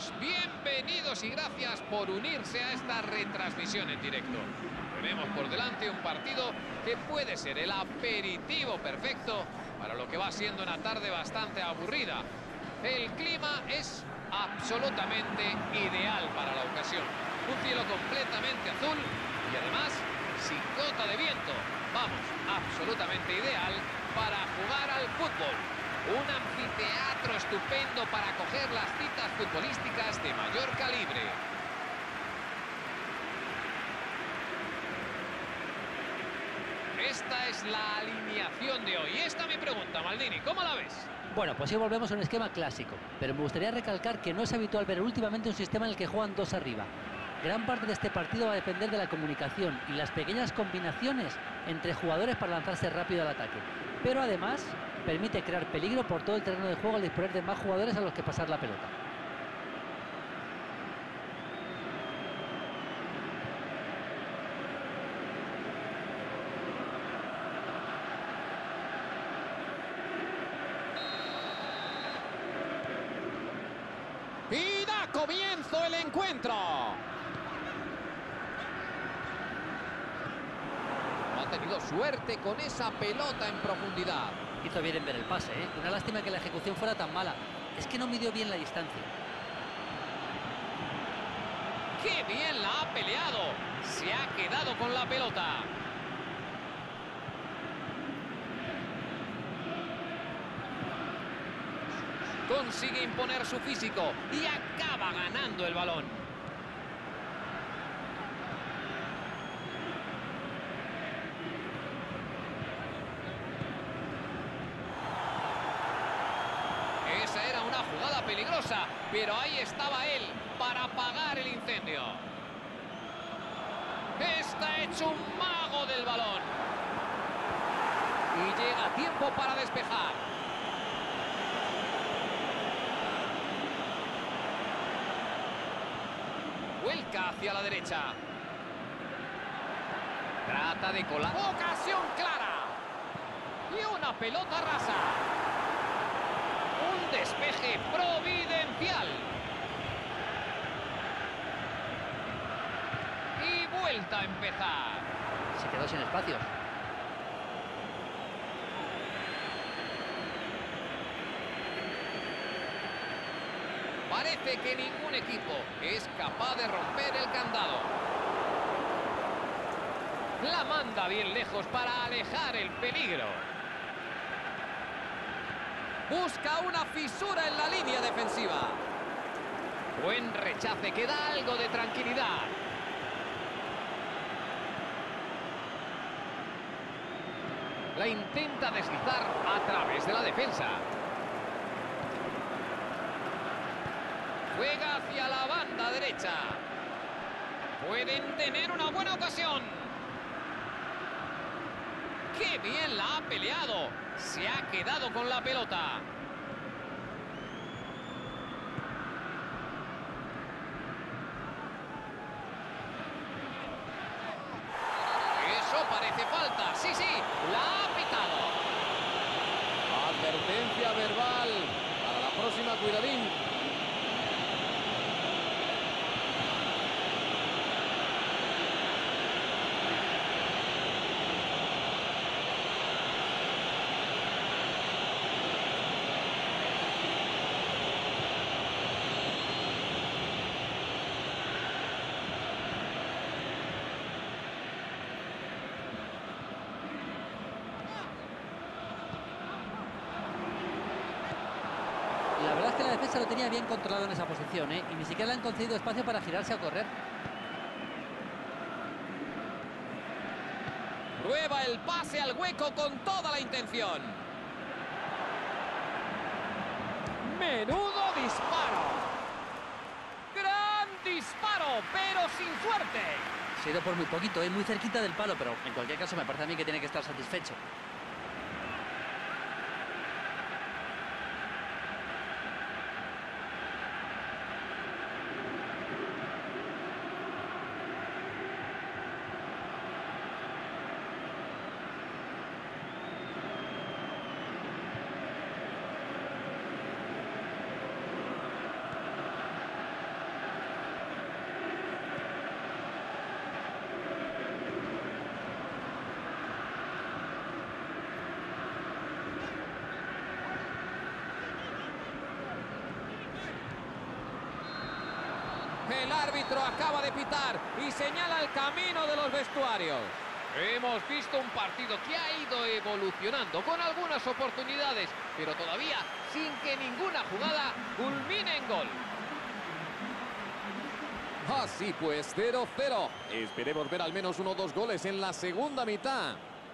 amigos, bienvenidos y gracias por unirse a esta retransmisión en directo. Tenemos por delante un partido que puede ser el aperitivo perfecto para lo que va siendo una tarde bastante aburrida. El clima es absolutamente ideal para la ocasión. Un cielo completamente azul y además sin gota de viento. Vamos, absolutamente ideal para jugar al fútbol. Un anfiteatro estupendo para acoger las citas futbolísticas de mayor calibre. Esta es la alineación de hoy. Esta mi pregunta, Maldini, ¿cómo la ves? Bueno, pues sí volvemos a un esquema clásico, pero me gustaría recalcar que no es habitual ver últimamente un sistema en el que juegan dos arriba. Gran parte de este partido va a depender de la comunicación y las pequeñas combinaciones entre jugadores para lanzarse rápido al ataque. Pero además permite crear peligro por todo el terreno de juego al disponer de más jugadores a los que pasar la pelota. Y da comienzo el encuentro. No ha tenido suerte con esa pelota en profundidad. Hizo bien en ver el pase, ¿eh? Una lástima que la ejecución fuera tan mala. Es que no midió bien la distancia. ¡Qué bien la ha peleado! Se ha quedado con la pelota. Consigue imponer su físico y acaba ganando el balón. Esa era una jugada peligrosa, pero ahí estaba él para apagar el incendio. Está hecho un mago del balón. Y llega a tiempo para despejar. Vuelca hacia la derecha. Trata de colar. ¡Ocasión clara! Y una pelota rasa. Un despeje providencial. Y vuelta a empezar. Se quedó sin espacios. Parece que ningún equipo es capaz de romper el candado. La manda bien lejos para alejar el peligro. Busca una fisura en la línea defensiva. Buen rechace que da algo de tranquilidad. La intenta deslizar a través de la defensa. Juega hacia la banda derecha. Pueden tener una buena ocasión. ¡Qué bien la ha peleado! Se ha quedado con la pelota. Eso parece falta. Sí, sí, la ha pitado. Advertencia verbal. Para la próxima, cuidadín. La verdad es que la defensa lo tenía bien controlado en esa posición, ¿eh? Y ni siquiera le han concedido espacio para girarse a correr. Prueba el pase al hueco con toda la intención. ¡Menudo disparo! ¡Gran disparo, pero sin suerte! Se ha ido por muy poquito, muy cerquita del palo, pero en cualquier caso me parece a mí que tiene que estar satisfecho. El árbitro acaba de pitar y señala el camino de los vestuarios. Hemos visto un partido que ha ido evolucionando con algunas oportunidades, pero todavía sin que ninguna jugada culmine en gol. Así pues, 0-0. Esperemos ver al menos 1 o 2 goles en la segunda mitad.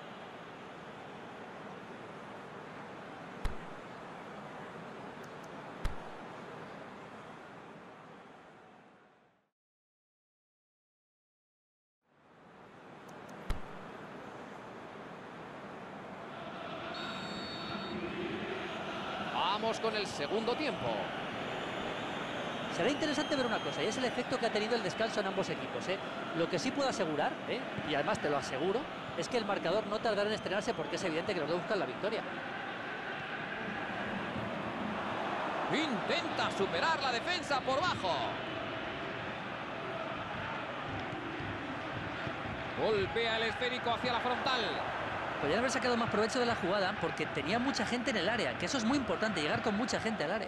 Vamos con el segundo tiempo. Será interesante ver una cosa, y es el efecto que ha tenido el descanso en ambos equipos, ¿eh? Lo que sí puedo asegurar, y además te lo aseguro, es que el marcador no tardará en estrenarse porque es evidente que los dos buscan la victoria. Intenta superar la defensa por bajo. Golpea el esférico hacia la frontal. Podrían haber sacado más provecho de la jugada porque tenía mucha gente en el área, que eso es muy importante, llegar con mucha gente al área.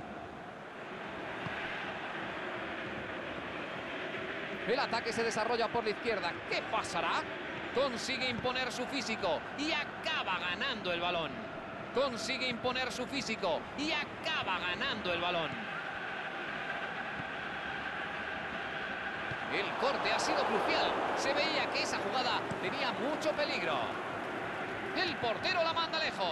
El ataque se desarrolla por la izquierda. ¿Qué pasará? Consigue imponer su físico y acaba ganando el balón. Consigue imponer su físico y acaba ganando el balón. El corte ha sido crucial. Se veía que esa jugada tenía mucho peligro. El portero la manda lejos.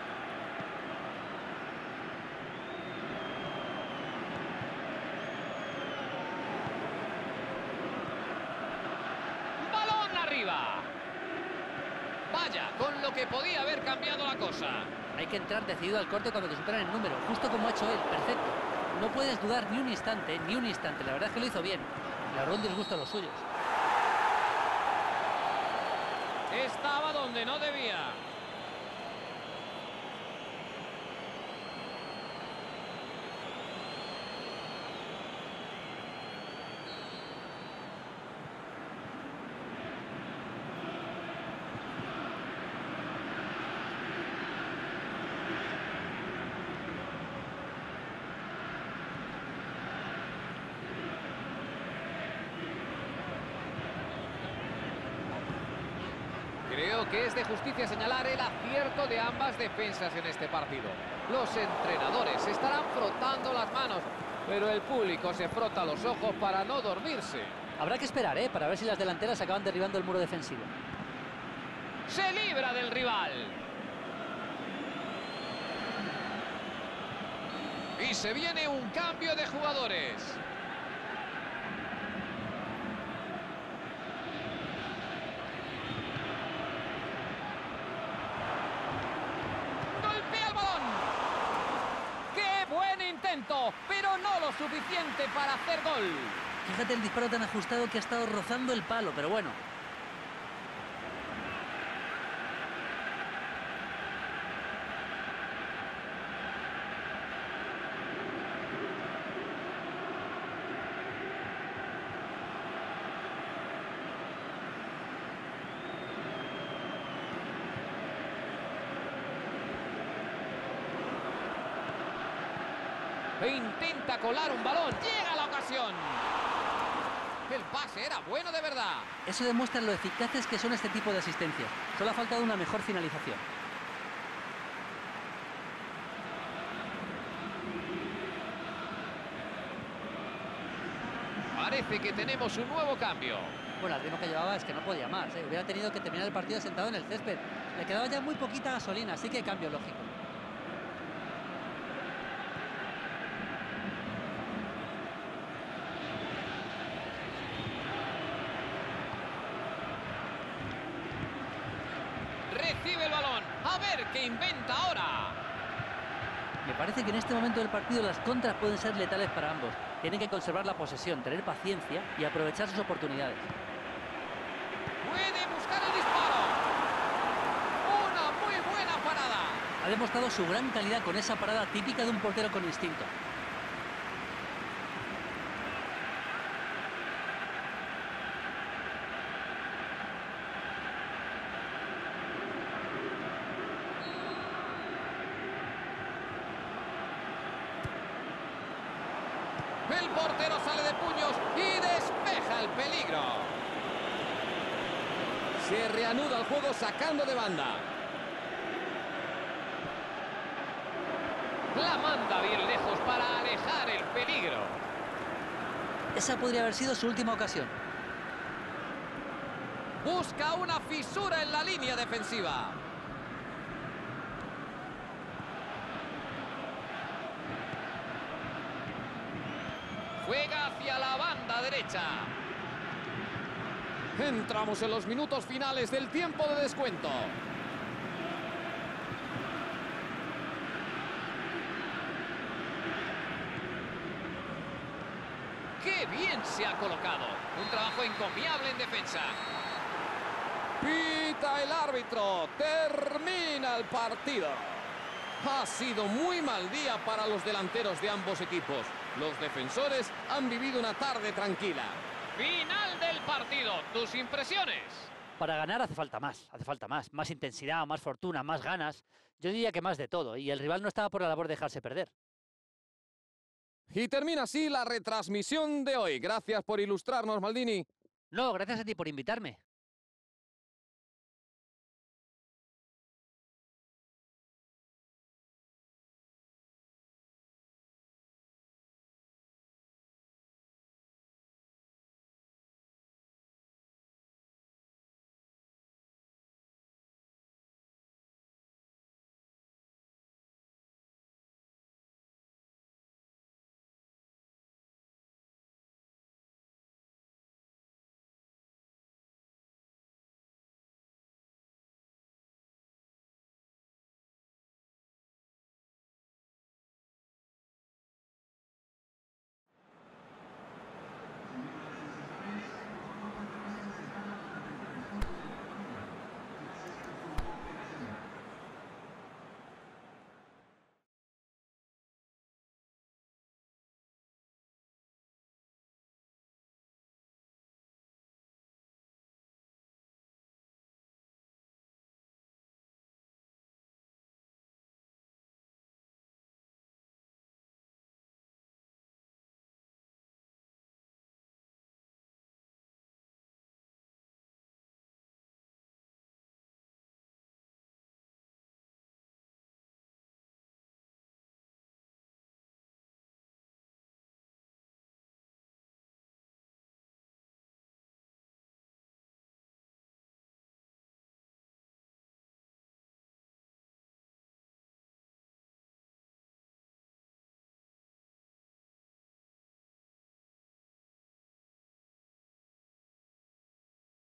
Balón arriba. Vaya, con lo que podía haber cambiado la cosa. Hay que entrar decidido al corte cuando te superan el número, justo como ha hecho él, perfecto. No puedes dudar ni un instante, ni un instante. La verdad es que lo hizo bien. Le ahorró un disgusto a los suyos. Estaba donde no debía. Creo que es de justicia señalar el acierto de ambas defensas en este partido. Los entrenadores estarán frotando las manos, pero el público se frota los ojos para no dormirse. Habrá que esperar, para ver si las delanteras acaban derribando el muro defensivo. Se libra del rival. Y se viene un cambio de jugadores. Pero no lo suficiente para hacer gol. Fíjate el disparo tan ajustado que ha estado rozando el palo, pero bueno. E intenta colar un balón. Llega la ocasión. El pase era bueno de verdad. Eso demuestra lo eficaces que son este tipo de asistencias. Solo ha faltado una mejor finalización. Parece que tenemos un nuevo cambio. Bueno, el ritmo que llevaba es que no podía más. Hubiera tenido que terminar el partido sentado en el césped. Le quedaba ya muy poquita gasolina, así que cambio lógico. Recibe el balón. A ver qué inventa ahora. Me parece que en este momento del partido las contras pueden ser letales para ambos. Tienen que conservar la posesión, tener paciencia y aprovechar sus oportunidades. Puede buscar el disparo. Una muy buena parada. Ha demostrado su gran calidad con esa parada típica de un portero con instinto. El portero sale de puños y despeja el peligro. Se reanuda el juego sacando de banda. La manda bien lejos para alejar el peligro. Esa podría haber sido su última ocasión. Busca una fisura en la línea defensiva. Juega hacia la banda derecha. Entramos en los minutos finales del tiempo de descuento. ¡Qué bien se ha colocado! Un trabajo encomiable en defensa. Pita el árbitro. Termina el partido. Ha sido muy mal día para los delanteros de ambos equipos. Los defensores han vivido una tarde tranquila. Final del partido. ¿Tus impresiones? Para ganar hace falta más. Más intensidad, más fortuna, más ganas. Yo diría que más de todo. Y el rival no estaba por la labor de dejarse perder. Y termina así la retransmisión de hoy. Gracias por ilustrarnos, Maldini. No, gracias a ti por invitarme.